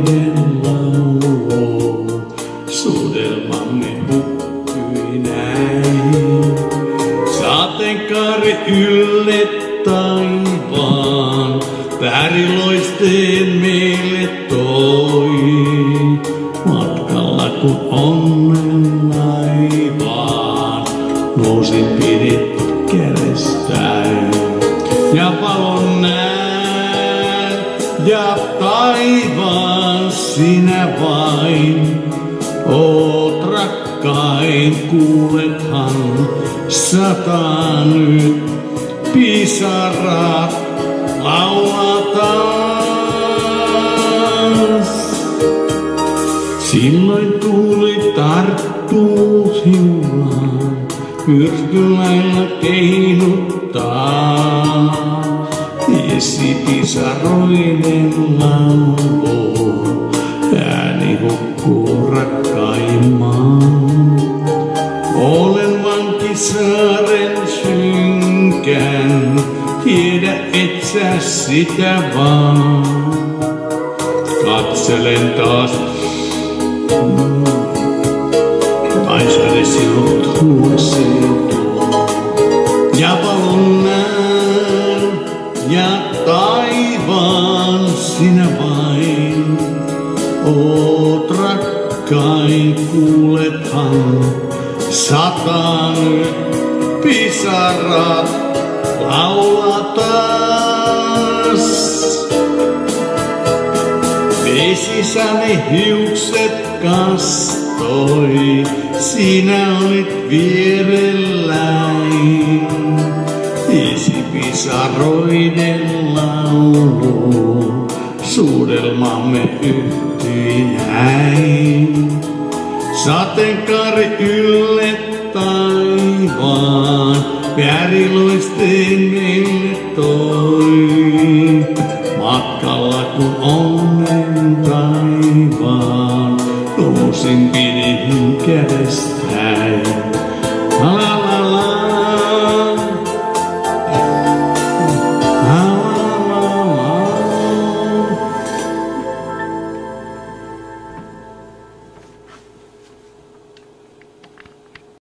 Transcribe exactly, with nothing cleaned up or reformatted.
pisaroiden laulu, suudelmamme hukkui näin. Sateenkaari ylle taivaan, vääriloisteen meille toi. Matkalla kun onnen laivaan, nousin pidit kädestäin. Ja valon näen, ja taivaan sinä vain. Oot rakkain, kuulethan sataa nyt pisarat laulaa taas. Silloin tuuli tarttuu hiulaan, myrkylailla keinuttaa. Esi pisaroiden laulu, ääni hukkuu rakkaimmaan. Olen vanki saaren synkän, tiedä et sä sitä vaan. Katselen taas, mm, taiselle sinut luokseen tuo. Ja valon näen, ja taivaan sinä vain. Oot rakkain, kuulethan sataa nyt pisarat laulaa taas. Vesisäni hiukset kastoi, sinä olit vierelläin. Esi pisaroiden laulu, suudelmamme yhtyi näin. Sateenkaari ylle taivaan, vääriloisteen meille toi. Matkalla kun on